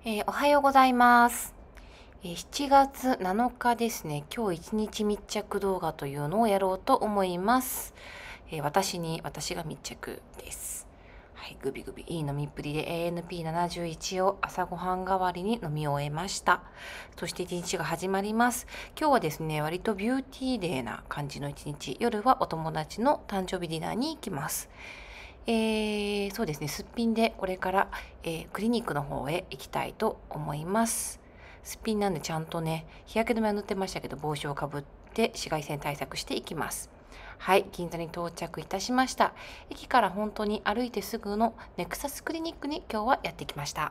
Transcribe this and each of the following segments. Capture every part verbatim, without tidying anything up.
えーおはようございます。えーしちがつなのかですね、今日一日密着動画というのをやろうと思います。えー私に私が密着です。はい、グビグビいい飲みっぷりで エーエヌピーななじゅういち を朝ごはん代わりに飲み終えました。そして一日が始まります。今日はですね、割とビューティーデーな感じの一日。夜はお友達の誕生日ディナーに行きます。えー、そうですね、すっぴんでこれから、えークリニックの方へ行きたいと思います。すっぴんなんでちゃんとね、日焼け止めは塗ってましたけど、帽子をかぶって紫外線対策していきます。はい、銀座に到着いたしました。駅から本当に歩いてすぐのネクサスクリニックに今日はやってきました。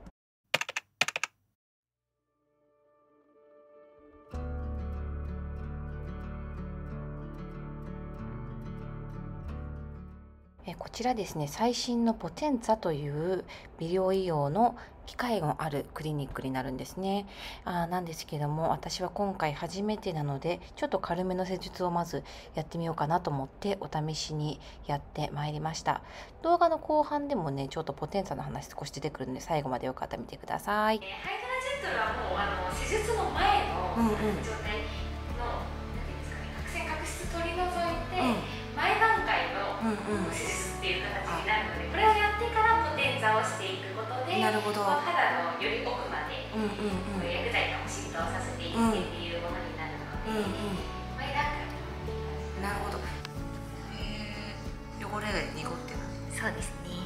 えこちらですね、最新のポテンツァという美容医療の機械のあるクリニックになるんですね。あーなんですけども、私は今回初めてなので、ちょっと軽めの施術をまずやってみようかなと思ってお試しにやってまいりました。動画の後半でもね、ちょっとポテンツァの話少し出てくるので、最後までよかったら見てください。 えーハイドラジェットルはもうあの施術の前のうんうん状態の何ていうんですかね、角栓角質取り除いて、 うん前段階のうんうん施術っていう形になるので、これをやってからポテンツァをしていくことで、 なるほど。 まあ肌のより奥までうんうんうん薬剤が浸透させていってっていうものになるので、 うんうん前段階なるほど。へえ、汚れが濁ってる。 そうですね。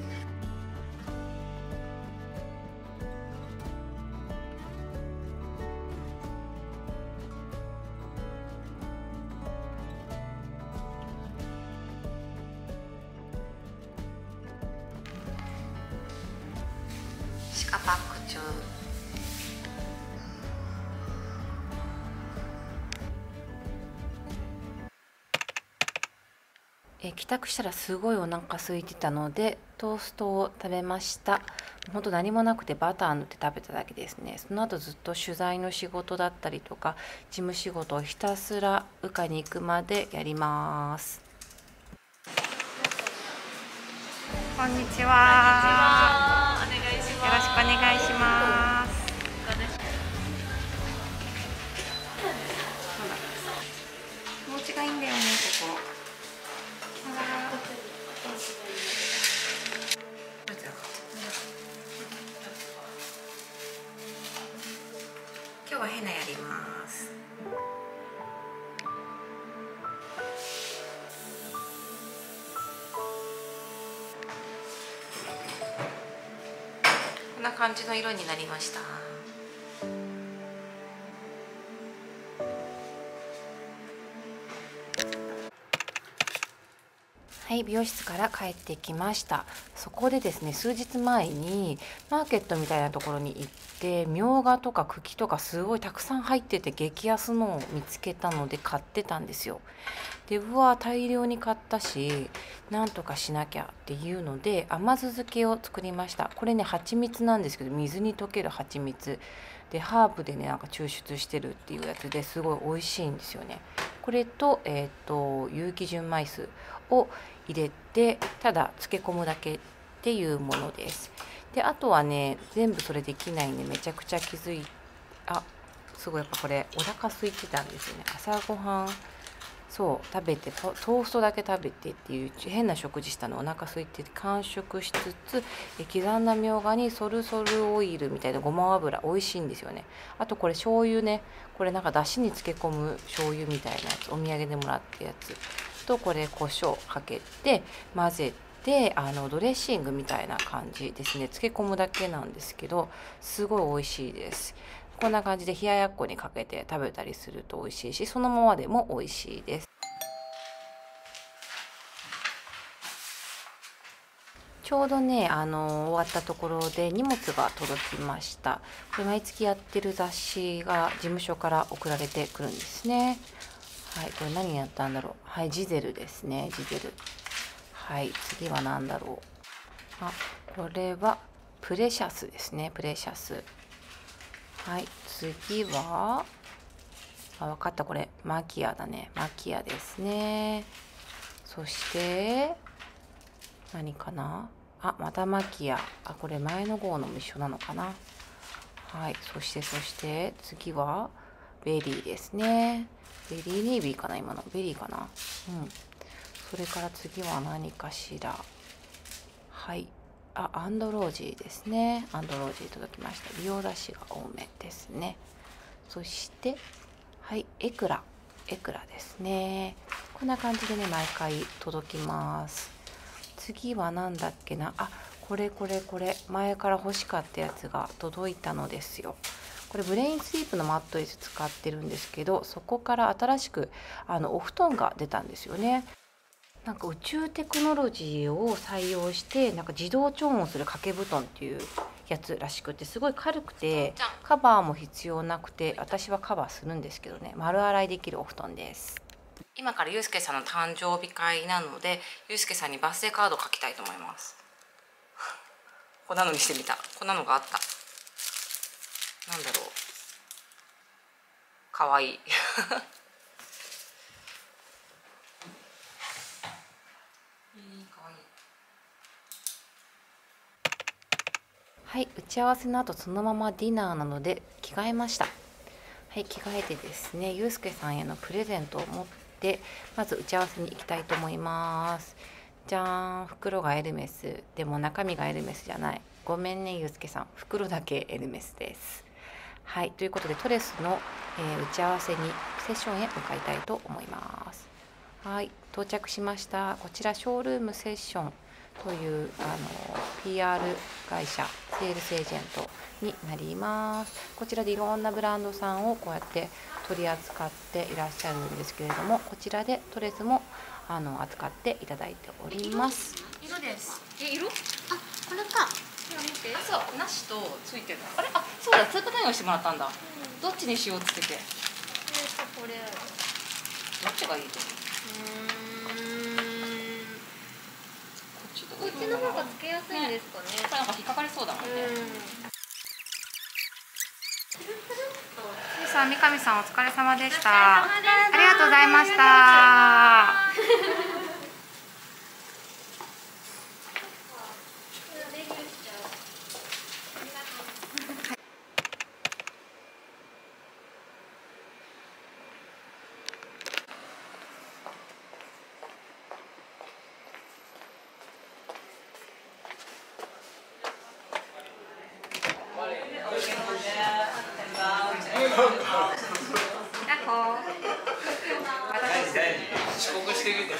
シカパック中。え帰宅したらすごいお腹空いてたのでトーストを食べました。本当何もなくてバター塗って食べただけですね。その後ずっと取材の仕事だったりとか事務仕事をひたすら羽化に行くまでやります。こんにちは。 お願いします。 よろしくお願いします。気持ちがいいんだよね、ここ。今日はヘナやります。こんな感じの色になりました。はい、美容室から帰ってきました。そこでですね、数日前にマーケットみたいなところに行ってみょうがとか茎とかすごいたくさん入ってて激安のを見つけたので買ってたんですよ。で、うわ大量に買ったしなんとかしなきゃっていうので甘酢漬けを作りました。これね蜂蜜なんですけど、水に溶ける蜂蜜でハーブでねなんか抽出してるっていうやつですごい美味しいんですよね。これと,、えー、と有機純米酢を入れてただ漬け込むだけっていうものです。であとはね全部それできないんでめちゃくちゃ気づいあすごいやっぱこれお腹空いてたんですよね。朝ごはんそう食べてトトーストだけ食べてっていう変な食事したのお腹空いて完食しつつえ刻んだみょうがにソルソルオイルみたいなごま油美味しいんですよね。あとこれ醤油ね、これなんかだしに漬け込む醤油みたいなやつお土産でもらったやつとこれ胡椒かけて混ぜてあのドレッシングみたいな感じですね。漬け込むだけなんですけどすごい美味しいです。こんな感じで冷ややっこにかけて食べたりすると美味しいしそのままでも美味しいです。ちょうどねあの終わったところで荷物が届きました。これ毎月やってる雑誌が事務所から送られてくるんですね。はい、これ何やったんだろう。はい、ジゼルですね、ジゼル。はい、次は何だろう。あ、これはプレシャスですね、プレシャス。はい、次はあ、分かった、これマキアだね、マキアですね。そして何かなあ、またマキア。あ、これ前の号のも一緒なのかな。 はい、そしてそして次はベリーですね。ベリーネイビーかな、今のベリーかな。うん。それから次は何かしら。はい。あ、アンドロージーですね。アンドロージー届きました。美容雑誌が多めですね。そして、はい、エクラ。エクラですね。こんな感じでね、毎回届きます。次は何だっけな。あ、これこれこれ。前から欲しかったやつが届いたのですよ。これブレインスリープのマットレス使ってるんですけど、そこから新しくあのお布団が出たんですよね。なんか宇宙テクノロジーを採用してなんか自動調温する掛け布団っていうやつらしくて、すごい軽くてカバーも必要なくて、私はカバーするんですけどね、丸洗いできるお布団です。今からゆうすけさんの誕生日会なので、ゆうすけさんにバースデーカードを書きたいと思います。こんなのにしてみた。こんなのがあった。なんだろう、かわいいはい、打ち合わせの後そのままディナーなので着替えました。はい、着替えてですね、ゆうすけさんへのプレゼントを持ってまず打ち合わせに行きたいと思います。じゃーん、袋がエルメスでも中身がエルメスじゃない。ごめんねゆうすけさん、袋だけエルメスです。はい、ということでトレスの、えー、打ち合わせにセッションへ向かいたいと思います。はい、到着しました。こちらショールームセッションというあの ピーアール 会社、セールスエージェントになります。こちらでいろんなブランドさんをこうやって取り扱っていらっしゃるんですけれども、こちらでトレスもあの扱っていただいております。 色です。え、色？あ、これか。見て。 そう、なしとついてる。あれ、あ、そうだ、追加対応してもらったんだ。うん、どっちにしようっつってて。 これ。 どっちがいいと思う？ こっちの方がつけやすいんですかね。 これなんか引っかかりそうだもんね。さあ、三上さんお疲れ様でした。ありがとうございました。 遅刻してるんだ。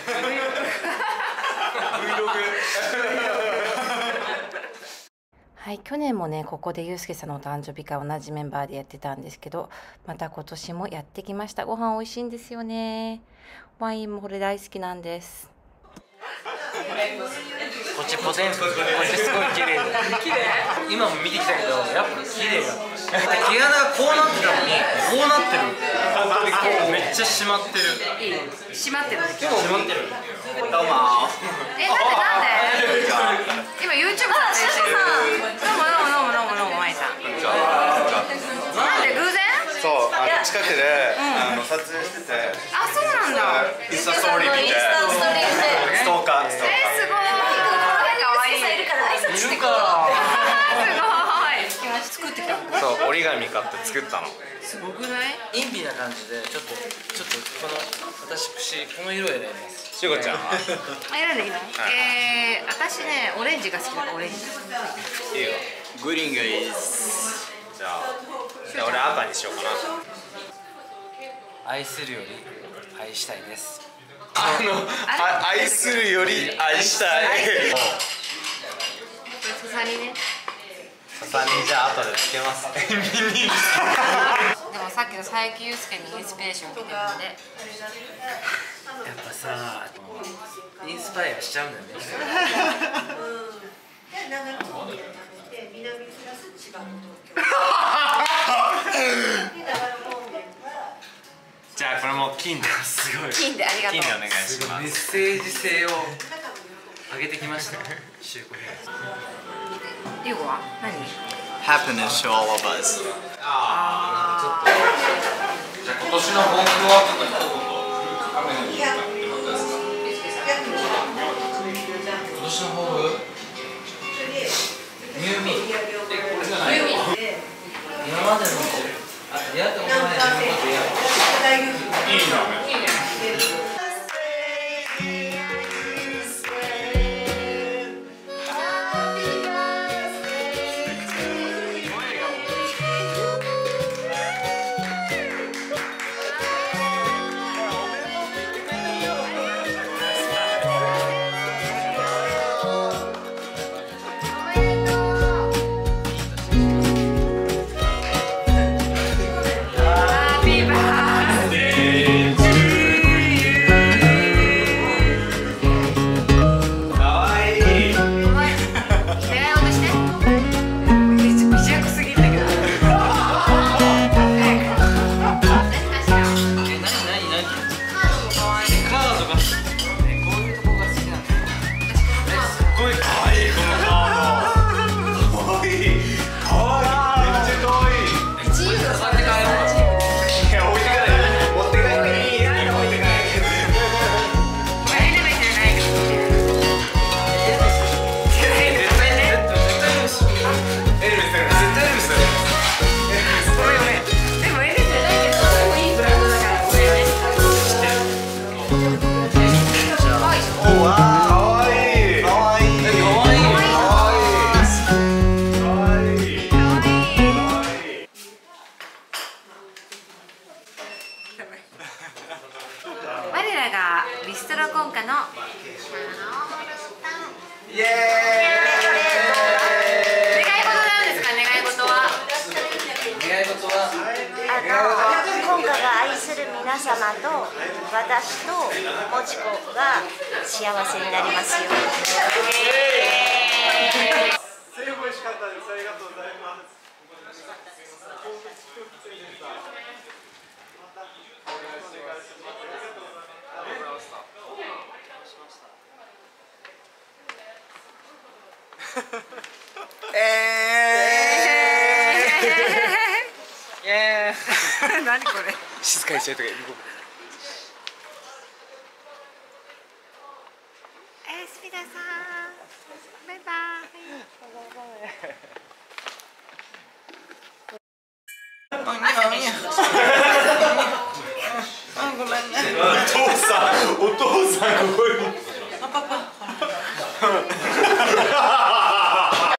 はい、去年もねここでゆうすけさんのお誕生日会同じメンバーでやってたんですけど、また今年もやってきました。ご飯美味しいんですよね。ワインもこれ大好きなんです。 こっちポテンツ、こっちすごい綺麗だ。綺麗。今も見てきたけど、やっぱ綺麗だ。毛穴がこうなってたのに、こうなってる。本当にこうめっちゃ締まってる。 閉まってる。 結構締まってる。どうも。 え、なんでなんで？今 YouTube 撮影してる。どうもどうもどうもどうもどうもまいさん。なんで偶然？ そう、あの近くで、あの撮影してて。 あ、そうなんだ。 インスタストーリー見て。ストーカー。ストーカー。 え、すごい。可愛い。いるから挨拶してくる。すごい。作ってきた。 そう、折り紙買って作ったの。 すごくない？ 陰微な感じで、ちょっと、ちょっとこの私この色を選びます。 しごちゃんは。 選んでいいの？ええ、私ねオレンジが好きだからオレンジ。 いいよ。グリーンがいいです。じゃあ、じゃあ俺赤にしようかな。 愛するより愛したいです。 あの、あ愛するより愛したい。 ささりね。 ささにじゃあ後でつけます。 でもさっきの佐伯祐介にインスピレーションを受けてるんで。 やっぱさ、インスパイアしちゃうんだよね。 じゃあこれも金で。 すごい。 金でありがとう。 金でお願いします。 メッセージ性を上げてきました。 ゆうごは何 ？Happiness to all of us。 ああ。 じゃあ今年の抱負はとか一言カメラに言ったってことですか？今年の抱負？ニューミー。え、これじゃないの？ニューまでのあとやってもらえないことやいいな。 我らがビストロコンカのイエーイ。 願い事なんですか？願い事は願い事はあの、今回が愛する皆様と私ともちこが幸せになりますように。 セーフ美味しかったです。ありがとうございます。 えーイエーイ。 何これ？ 静かにしてるとき。 えー、スピダさん、バイバお父さん、お父さんここに。